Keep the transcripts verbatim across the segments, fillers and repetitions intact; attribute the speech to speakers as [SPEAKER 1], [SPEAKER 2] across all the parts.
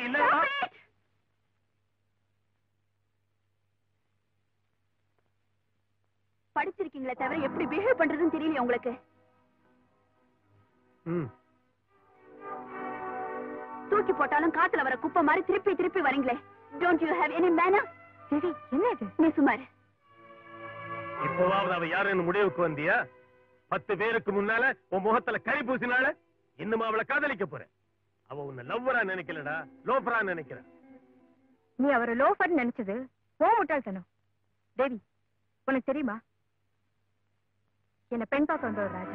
[SPEAKER 1] இல்ல.
[SPEAKER 2] படிச்சிருக்கீங்களே தவிர எப்படி பிஹேவ் பண்றதுன்னு தெரியல உங்களுக்கு. தூக்கி போட்டாலும் காத்துல வர குப்பை மாதிரி திருப்பி திருப்பி வரீங்களே. Don't you have any manner?
[SPEAKER 3] சரி, என்ன இது?
[SPEAKER 2] நீ சுமார்.
[SPEAKER 1] இப்போவாவது அவ யாருன்னு முடிவுக்கு வந்தியா? பத்து பேருக்கு முன்னால உன் முகத்துல கறி பூசினால இன்னும் அவளை காதலிக்க போற. அவ உன்னை லவ்வரா நினைக்கலடா, லோஃபரா நினைக்கிற.
[SPEAKER 3] நீ அவரை லோஃபர் நினைச்சது ஓ முட்டாள்தனம். தேவி, உனக்கு தெரியுமா என்ன பெண் பார்க்க வந்த ஒரு ராஜா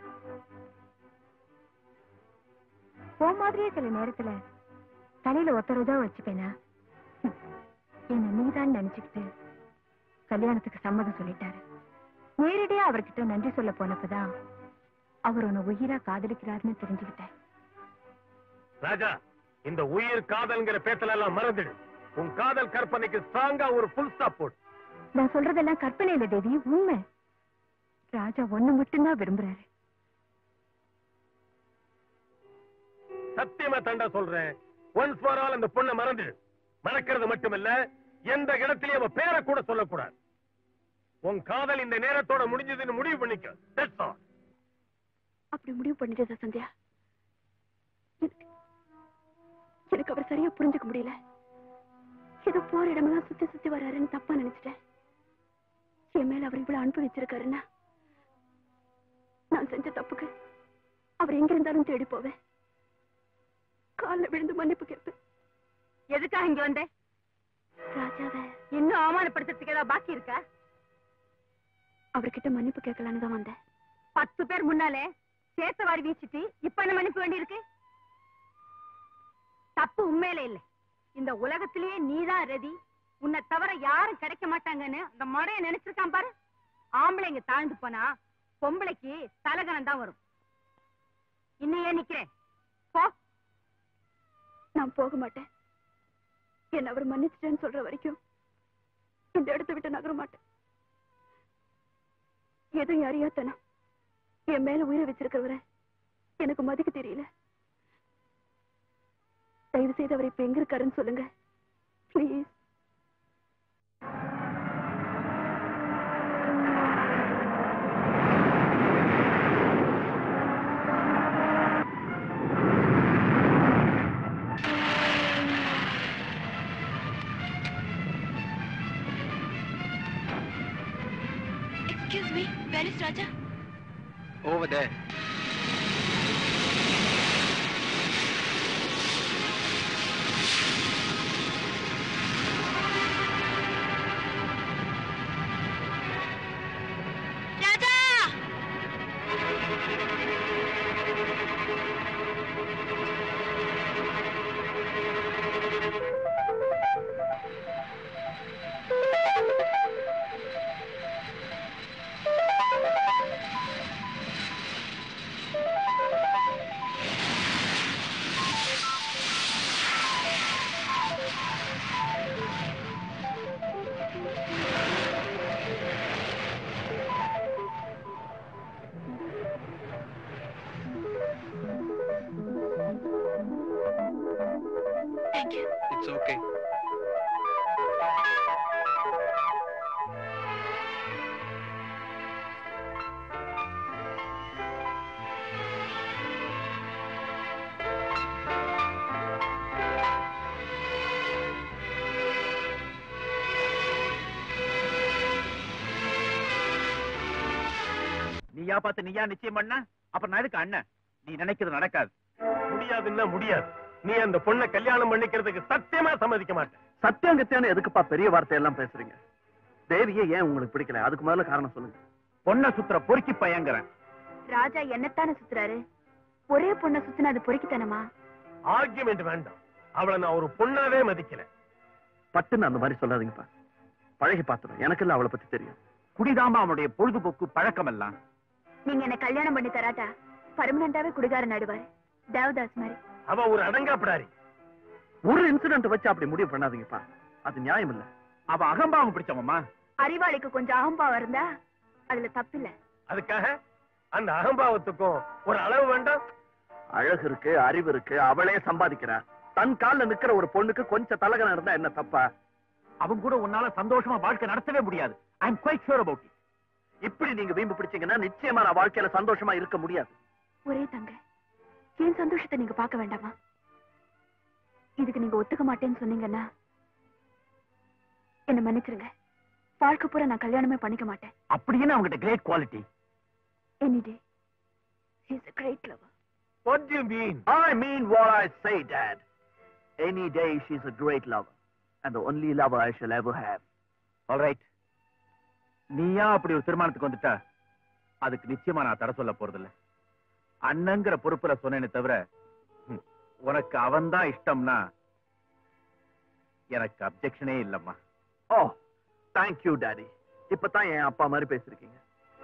[SPEAKER 3] போ மாதிரியே சில நேரத்துல தலையில ஒத்த ரோஜா வச்சுப்பேனா என்ன நீதான் நினைச்சுக்கிட்டு கல்யாணத்துக்கு சம்மதம் சொல்லிட்டாரு. நேரடியா அவர்கிட்ட நன்றி சொல்ல போனப்பதான் அவர் உன்னை உயிரா காதலிக்கிறாருன்னு தெரிஞ்சுக்கிட்டேன்.
[SPEAKER 1] ராஜா, இந்த உயிர் காதல்ங்கிற பேச்சல எல்லாம் மறந்துடு. உன் காதல் கற்பனைக்கு ஸ்ட்ராங்கா ஒரு புல் ஸ்டாப் போடு.
[SPEAKER 3] நான் சொல்றதெல்லாம் கற்பனை இல்ல தேவி, உண்மை. ராஜா ஒண்ணு மட்டும்தான் விரும்புறாரு.
[SPEAKER 1] சத்தியமா தண்டா சொல்றேன், ஒன்ஸ் ஃபார் ஆல் அந்த பொண்ணை மறந்துடு. மறக்கிறது மட்டுமல்ல, எந்த இடத்திலேயே அவ பேரை கூட சொல்லக்கூடாது. உன் காதல் இந்த நேரத்தோட முடிஞ்சதுன்னு முடிவு பண்ணிக்க. That's all.
[SPEAKER 2] அப்படி முடிவு பண்ணிட்டதா சந்தியா? எனக்கு அவர் சரியா புரிஞ்சுக்க முடியல. ஏதோ போற இடமெல்லாம் சுத்தி சுத்தி வர்றாருன்னு தப்பா நினைச்சிட்டேன். என் மேல அவர் இவ்வளவு அன்பு வச்சிருக்காருன்னா நான் செஞ்ச தப்புக்கு அவர் எங்க இருந்தாலும் தேடி போவேன். காலில் விழுந்து மன்னிப்பு கேட்பேன்.
[SPEAKER 3] எதுக்காக இங்க வந்தேன்?
[SPEAKER 2] ராஜாவை
[SPEAKER 3] இன்னும் அவமானப்படுத்துறதுக்கு ஏதாவது பாக்கி இருக்கா?
[SPEAKER 2] அவர்கிட்ட மன்னிப்பு கேட்கலான்னு தான் வந்தேன்.
[SPEAKER 3] பத்து பேர் முன்னாலே சேத்த வாரி வீசிட்டு இப்ப என்ன மன்னிப்பு வேண்டி இருக்கு? தப்பு உண்மையில இல்ல. இந்த உலகத்திலேயே நீதான் ரதி, உன்னை தவிர யாரும் கிடைக்க மாட்டாங்கன்னு அந்த மடைய நினைச்சிருக்கான் பாரு. ஆம்பளைங்க தாழ்ந்து போனா பொம்பளைக்கு தலகணம் தான் வரும். இன்னும் ஏன் நிக்கிறேன்? போ.
[SPEAKER 2] நான் போக மாட்டேன். என்ன அவர் மன்னிச்சிட்டேன்னு சொல்ற வரைக்கும் இந்த இடத்தை விட்டு நகர மாட்டேன். எதுவும் அறியாத்தனம் என் மேல உயிரை வச்சிருக்கிறவரை எனக்கு மதிக்க தெரியல. தயவு செய்து அவர் இப்ப எங்க இருக்காருன்னு சொல்லுங்க please.
[SPEAKER 4] Excuse me, where is Raja?
[SPEAKER 5] Over there.
[SPEAKER 4] Thank you.
[SPEAKER 5] It's okay.
[SPEAKER 6] நீயா பார்த்து நீயா நிச்சயம் பண்ண? அப்புறம் நான் எதுக்கு அண்ணன்? நீ நினைக்கிறது நடக்காது.
[SPEAKER 1] முடியாதுன்னா முடியாது. நீ அந்த பொண்ணை கல்யாணம் பண்ணிக்கிறதுக்கு சத்தியமா சம்மதிக்க மாட்டேன்.
[SPEAKER 7] சத்தியம் கத்தியானு எதுக்குப்பா பெரிய வார்த்தை எல்லாம் பேசுறீங்க? தேவியை ஏன் உங்களுக்கு பிடிக்கல? அதுக்கு முதல்ல காரணம் சொல்லுங்க.
[SPEAKER 6] பொண்ணை சுத்துற பொறுக்கி பயங்கறேன்.
[SPEAKER 2] ராஜா என்னத்தானே சுத்துறாரு? ஒரே பொண்ணை சுத்தின அது பொறுக்கித்தனமா?
[SPEAKER 1] ஆர்கியுமெண்ட் வேண்டாம். அவளை நான் ஒரு பொண்ணாவே மதிக்கல.
[SPEAKER 7] பட்டுன்னு அந்த மாதிரி சொல்லாதீங்கப்பா. பழகி பாத்துறேன். எனக்கு இல்ல அவளை பத்தி தெரியும்.
[SPEAKER 6] குடிதாமா அவனுடைய பொழுதுபோக்கு பழக்கம் எல்லாம்.
[SPEAKER 2] நீங்க என்ன கல்யாணம் பண்ணி தராட்டா பர்மனண்டாவே குடிகாரன் ஆடுவாரு, தேவதாஸ் மாதிரி.
[SPEAKER 1] அவ ஒரு அடங்காப்படாரி.
[SPEAKER 7] ஒரு இன்சிடென்ட் வச்சு அப்படி முடிவு பண்ணாதீங்கப்பா. அது நியாயம் இல்ல.
[SPEAKER 6] அவ அகம்பாவம் பிடிச்சவம்மா.
[SPEAKER 2] அறிவாளிக்கு கொஞ்சம் அகம்பாவம் இருந்தா அதுல தப்பு இல்ல.
[SPEAKER 1] அதுக்காக அந்த அகம்பாவத்துக்கும் ஒரு அளவு வேண்டாம்.
[SPEAKER 7] அழகு இருக்கு, அறிவு இருக்கு, அவளே சம்பாதிக்கிறா. தன் கால்ல நிக்கிற ஒரு பொண்ணுக்கு கொஞ்சம் தலகனம் இருந்தா என்ன தப்பா?
[SPEAKER 6] அவங்க கூட உன்னால சந்தோஷமா வாழ்க்கை நடத்தவே முடியாது. I am quite sure about it.
[SPEAKER 7] இப்படி நீங்க வீம்பு பிடிச்சீங்கன்னா நிச்சயமா நான் வாழ்க்கையில சந்தோஷமா இருக்க முடியாது.
[SPEAKER 2] ஒரே தங்க, என் சந்தோஷத்தை நீங்க பார்க்க வேண்டாமா? இதுக்கு நீங்க ஒத்துக்க மாட்டேன்னு சொன்னீங்கன்னா என்ன மன்னிச்சிருங்க. வாழ்க்கை பூரா நான் கல்யாணமே பண்ணிக்க மாட்டேன்.
[SPEAKER 6] அப்படியே அவங்ககிட்ட great quality.
[SPEAKER 2] Any day, he's a great lover.
[SPEAKER 1] What do you mean?
[SPEAKER 7] I mean what I say, Dad. Any day she's a great lover and the only lover I shall ever have.
[SPEAKER 6] All right. நீயா அப்படி ஒரு தீர்மானத்துக்கு வந்துட்டா அதுக்கு நிச்சயமா நான் தர சொல்ல போறதில்ல. அண்ணங்கிற பொறுப்புல சொன்னேனே தவிர உனக்கு அவன் தான் இஷ்டம்னா எனக்கு அப்செக்ஷனே இல்லம்மா.
[SPEAKER 7] Oh, thank you, Daddy. இப்பதான் என் அப்பா மாதிரி பேசிருக்கீங்க.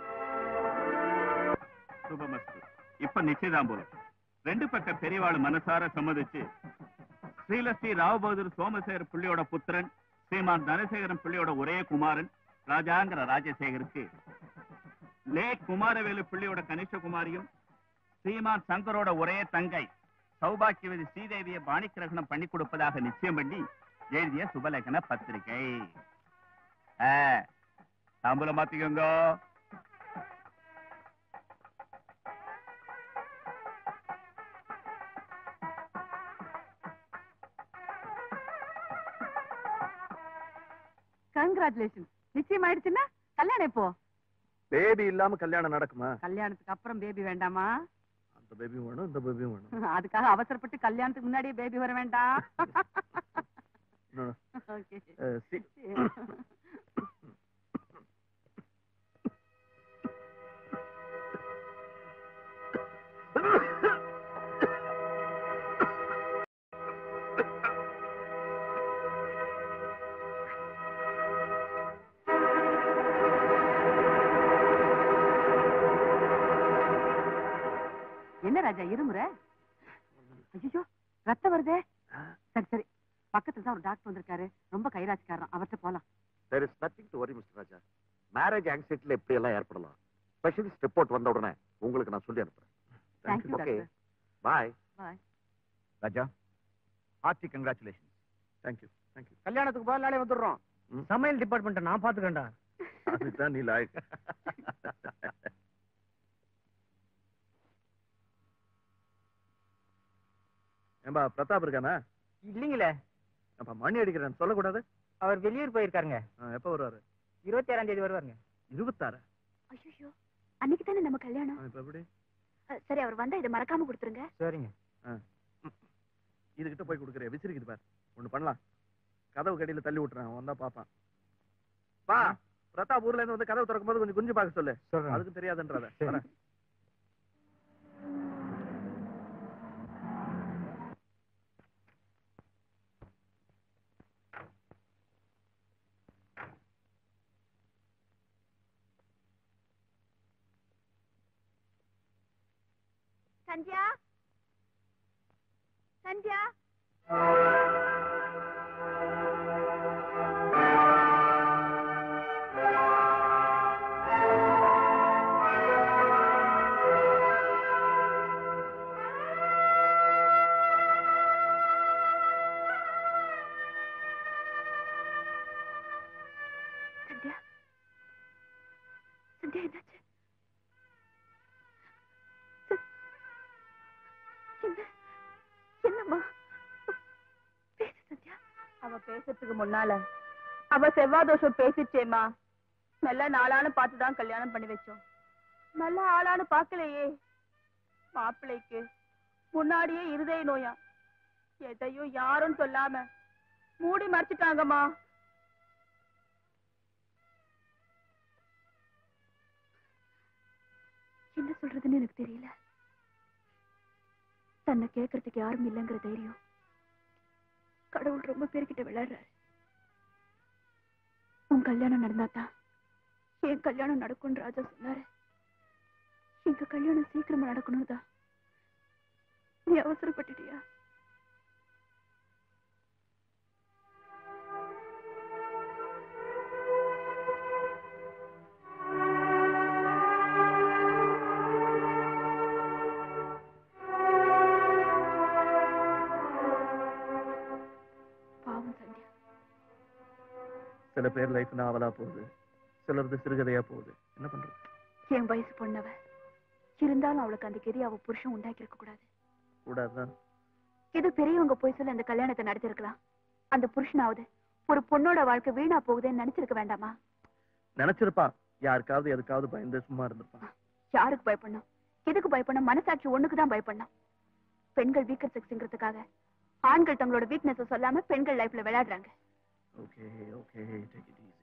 [SPEAKER 8] சுபமஸ்து. இப்ப நிச்சயதாம்பூலம். ரெண்டு பக்க பெரியவாள் மனசார சம்மதிச்சு ஸ்ரீலஸ்ரீ ராவ் பகதூர் சோமசேகர் பிள்ளையோட புத்திரன் ஸ்ரீமான் தனசேகரன் பிள்ளையோட ஒரே குமாரன் ராஜாங்கிற ராஜசேகருக்கு லேக் குமாரவேலு பிள்ளையோட கனிஷ்ட குமாரியும் ஸ்ரீமான் சங்கரோட ஒரே தங்கை சௌபாக்கியவதி ஸ்ரீதேவியை பாணிக்கிரகணம் பண்ணி கொடுப்பதாக நிச்சயம் பண்ணி எழுதிய சுபலேகன பத்திரிகை. தாம்பூலம் மாத்திக்கோங்க.
[SPEAKER 3] கங்க்ராச்சுலேஷன். நிச்சயம் ஆயிடுச்சுன்னா கல்யாணம் எப்போ?
[SPEAKER 7] பேபி இல்லாம கல்யாணம் நடக்குமா?
[SPEAKER 3] கல்யாணத்துக்கு அப்புறம் பேபி வேண்டாமா?
[SPEAKER 7] அந்த பேபியும் வேணும், இந்த பேபியும் வேணும்.
[SPEAKER 3] அதுக்காக அவசரப்பட்டு கல்யாணத்துக்கு முன்னாடியே பேபி வர வேண்டாம். என்ன ராஜா இருமுற? ஐயோ ரத்தம் வருதே. சரி சரி, பக்கத்துல தான் ஒரு டாக்டர் வந்திருக்காரு, ரொம்ப கைராசிக்காரன், அவர்கிட்ட போலாம்.
[SPEAKER 9] There is nothing to worry, mister Raja. Marriage ஆங்ஸைட்டில எப்படி எல்லாம் ஏற்படலாம். ஸ்பெஷலிஸ்ட் ரிப்போர்ட் வந்த உடனே உங்களுக்கு நான் சொல்லி அனுப்புறேன்.
[SPEAKER 3] Thank you,
[SPEAKER 9] okay,
[SPEAKER 3] doctor.
[SPEAKER 9] Bye.
[SPEAKER 3] Bye.
[SPEAKER 6] Raja, hearty congratulation.
[SPEAKER 7] Thank you thank you.
[SPEAKER 6] கல்யாணத்துக்கு போக நாளே வந்துடுறோம். சமையல் டிபார்ட்மெண்ட் நான் பாத்துக்கண்டா.
[SPEAKER 7] அதுதான் நீ லாயக். ஏம்பா பிரதாப் இருக்கானா?
[SPEAKER 6] இல்லீங்களே.
[SPEAKER 7] அப்ப மணி அடிக்கிறேன் சொல்லக்கூடாது.
[SPEAKER 6] அவர் வெளியூர் போயிருக்காருங்க.
[SPEAKER 7] எப்ப வருவாரு?
[SPEAKER 6] இருபத்தி ஆறாம் தேதி வருவாருங்க.
[SPEAKER 7] இருபத்தாறு?
[SPEAKER 2] ஐயோ, அன்னைக்கு தானே நம்ம கல்யாணம்.
[SPEAKER 7] இப்ப எப்படி?
[SPEAKER 2] சரி, அவர் வந்தா இதை மறக்காம கொடுத்துருங்க.
[SPEAKER 6] சரிங்க.
[SPEAKER 7] இதுகிட்ட போய் கொடுக்குறேன், விசிறிக்குது பாரு. ஒண்ணு பண்ணலாம், கதவு கடியில தள்ளி விட்டுறேன், வந்தா பாப்பான். பா, பிரதாப் ஊர்ல இருந்து வந்து கதவு திறக்கும் போது கொஞ்சம் குஞ்சு பார்க்க சொல்லு. அதுக்கு தெரியாதுன்றத.
[SPEAKER 2] சந்தியா, சந்தியா. சந்தியா, சந்தியா என்னாச்சு? என்னம்மா பேசு சந்தியா.
[SPEAKER 3] அவ பேசுறதுக்கு முன்னால அவ செவ்வாய் தோஷம் பேசிச்சேம்மா. நல்ல நாளான்னு பார்த்துதான் கல்யாணம் பண்ணி வச்சோம். நல்ல ஆளான்னு பார்க்கலையே. மாப்பிள்ளைக்கு முன்னாடியே இருதய நோயா, எதையும் யாரும் சொல்லாம மூடி மறைச்சிட்டாங்கம்மா.
[SPEAKER 2] என்ன சொல்றதுன்னு எனக்கு தெரியல. தன்னை கேட்கறதுக்கு யாரும் இல்லைங்கிற தைரியம் கடவுள் ரொம்ப பேர்கிட்ட விளையாடுறாரு. உன் கல்யாணம் நடந்தாதான் என் கல்யாணம் நடக்கும்னு ராஜா சொன்னாரு. எங்க கல்யாணம் சீக்கிரமா நடக்கணும் தான். நீ அவசரப்பட்டுட்டியா?
[SPEAKER 7] சில பேர் லைஃப் நாவலா போகுது, சிலரது சிறுகதையா போகுது. என்ன பண்றது?
[SPEAKER 2] என் வயசு பொண்ணவ இருந்தாலும் அவளுக்கு அந்த கெதி அவ புருஷன் உண்டாக்கி இருக்க கூடாது.
[SPEAKER 7] கூடாதுதான்.
[SPEAKER 2] இது பெரியவங்க போய் சொல்லி அந்த கல்யாணத்தை நடத்திருக்கலாம். அந்த புருஷனாவது ஒரு பொண்ணோட வாழ்க்கை வீணா போகுதுன்னு நினைச்சிருக்க வேண்டாமா?
[SPEAKER 7] நினைச்சிருப்பான். யாருக்காவது எதுக்காவது பயந்து சும்மா இருந்திருப்பான்.
[SPEAKER 2] யாருக்கு பயப்படணும்? எதுக்கு பயப்படணும்? மனசாட்சி ஒண்ணுக்குதான் பயப்படணும். பெண்கள் வீக்கர் செக்ஸ்ங்கிறதுக்காக ஆண்கள் தங்களோட வீக்னஸ் சொல்லாம பெண்கள் லைஃப்ல விளையாடுறாங்க.
[SPEAKER 7] Okay okay, take it easy.